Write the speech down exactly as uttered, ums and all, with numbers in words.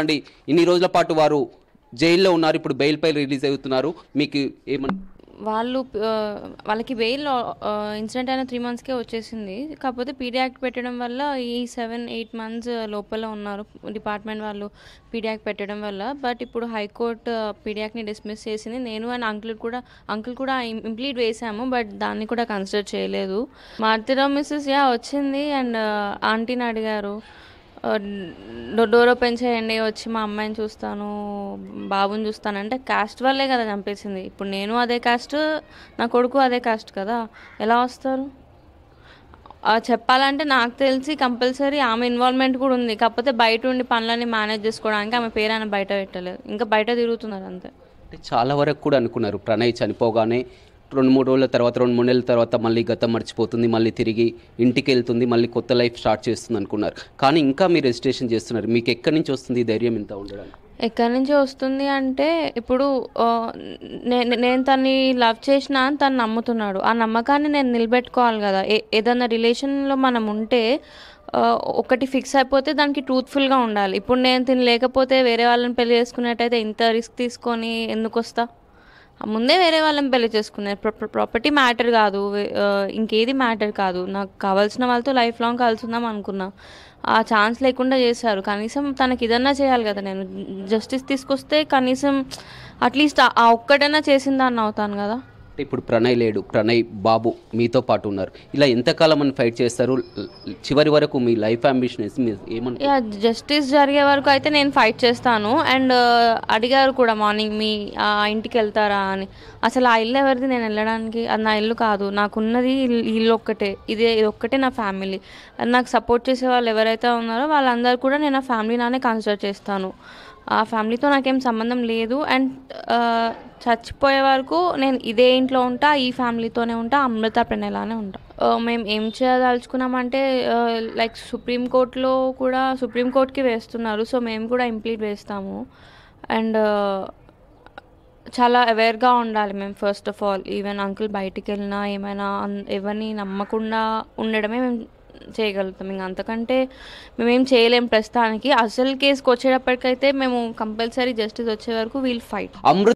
చెప్పండి. ఇన్ని రోజుల పాటు వారు జైల్లో ఉన్నారు, ఇప్పుడు బెయిల్ పై రిలీజ్ అవుతున్నారు. మీకు ఏమన్ వాళ్ళు వాళ్ళకి బెయిల్ ఇన్సిడెంట్ అయిన త్రీ మంత్స్కే వచ్చేసింది. కాకపోతే పీడీ యాక్ట్ పెట్టడం వల్ల ఈ సెవెన్ ఎయిట్ మంత్స్ లోపల ఉన్నారు డిపార్ట్మెంట్ వాళ్ళు పీడీ యాక్ట్ పెట్టడం వల్ల. బట్ ఇప్పుడు హైకోర్టు పీడీ యాక్ట్ని డిస్మిస్ చేసింది. నేను అండ్ అంకుల్ కూడా అంకుల్ కూడా ఇంప్లీట్ వేసాము, బట్ దాన్ని కూడా కన్సిడర్ చేయలేదు. మార్తిరావు మిస్సెస్ యా వచ్చింది అండ్ ఆంటీని అడిగారు, డోర్ ఓపెన్ చేయండి, వచ్చి మా అమ్మాయిని చూస్తాను, బాబుని చూస్తాను అంటే కాస్ట్ వల్లే కదా చంపేసింది. ఇప్పుడు నేను అదే కాస్ట్, నా కొడుకు అదే కాస్ట్ కదా, ఎలా వస్తారు? చెప్పాలంటే నాకు తెలిసి కంపల్సరీ ఆమె ఇన్వాల్వ్మెంట్ కూడా ఉంది. కాకపోతే బయట ఉండి పనులన్నీ మేనేజ్ చేసుకోవడానికి ఆమె పేరు ఆయన బయట పెట్టలేదు, ఇంకా బయట తిరుగుతున్నారు అంతే. చాలా వరకు కూడా అనుకున్నారు ప్రణయ్ చనిపోగానే రెండు మూడు రోజుల తర్వాత రెండు మూడు నెలల తర్వాత మళ్ళీ గతం మర్చిపోతుంది, మళ్ళీ తిరిగి ఇంటికి వెళ్తుంది, మళ్ళీ కొత్త లైఫ్ స్టార్ట్ చేస్తుంది అనుకున్నారు. కానీ ఇంకా మీరు రెజిస్ట్రేషన్ చేస్తున్నారు. మీకు ఎక్కడి నుంచి వస్తుంది ఈ ధైర్యం ఇంత ఉండడానికి? ఎక్కడి నుంచి వస్తుంది అంటే ఇప్పుడు నేను తన్ని లవ్ చేసిన అని తను నమ్ముతున్నాడు. ఆ నమ్మకాన్ని నేను నిలబెట్టుకోవాలి కదా. ఏదన్నా రిలేషన్లో మనం ఉంటే ఒకటి ఫిక్స్ అయిపోతే దానికి ట్రూత్ఫుల్గా ఉండాలి. ఇప్పుడు నేను తిని లేకపోతే వేరే వాళ్ళని పెళ్లి చేసుకున్నట్టయితే ఇంత రిస్క్ తీసుకొని ఎందుకు వస్తా? ముందే వేరే వాళ్ళని పెళ్లి చేసుకున్నారు. ప్రాపర్టీ మ్యాటర్ కాదు, ఇంకేది మ్యాటర్ కాదు. నాకు కావాల్సిన వాళ్ళతో లైఫ్ లాంగ్ కలిసి ఉందాం అనుకున్నా. ఆ ఛాన్స్ లేకుండా చేశారు. కనీసం తనకి ఇదన్నా చేయాలి కదా. నేను జస్టిస్ తీసుకొస్తే కనీసం అట్లీస్ట్ ఆ ఒక్కటైనా చేసిందాన్ని అవుతాను కదా. ఇప్పుడు ప్రణయ్ లేడు, ప్రణయ్ బాబు మీతో పాటు ఉన్నారు. ఇలా ఎంతకాలం అని ఫైట్ చేస్తారు? చివరి వరకు మీ లైఫ్ అంబిషన్ ఏమన్నా? జస్టిస్ జరిగే వరకు అయితే నేను ఫైట్ చేస్తాను. అండ్ అడిగారు కూడా మార్నింగ్, మీ ఆ ఇంటికి వెళ్తారా అని. అసలు ఆ ఇల్లు ఎవరిది? నేను వెళ్ళడానికి, అది నా ఇల్లు కాదు. నాకున్నది ఇల్లు ఒక్కటే, ఇదే ఇది ఒక్కటే నా ఫ్యామిలీ. నాకు సపోర్ట్ చేసే వాళ్ళు ఎవరైతే ఉన్నారో వాళ్ళందరూ కూడా నేను ఆ ఫ్యామిలీ నానే కన్సిడర్ చేస్తాను. ఆ ఫ్యామిలీతో నాకేం సంబంధం లేదు. అండ్ చచ్చిపోయే వరకు నేను ఇదే ఇంట్లో ఉంటా, ఈ ఫ్యామిలీతోనే ఉంటా, అమృత ప్రణయలానే ఉంటా. మేము ఏం చేయదలుచుకున్నామంటే లైక్ సుప్రీంకోర్టులో కూడా సుప్రీంకోర్టుకి వేస్తున్నారు, సో మేము కూడా ఇంప్లీట్ వేస్తాము. అండ్ చాలా అవేర్గా ఉండాలి మేము. First of all even uncle బయటికి వెళ్ళినా ఏమైనా ఎవరిని నమ్మకుండా ఉండడమే మేము చేయగలుగుతాం. ఇంకా అంతకంటే మేమేం చేయలేం ప్రస్తుతానికి. అసలు కేసుకి వచ్చేటప్పటికైతే మేము కంపల్సరీ జస్టిస్ వచ్చే వరకు వీల్ ఫైట్. అమృత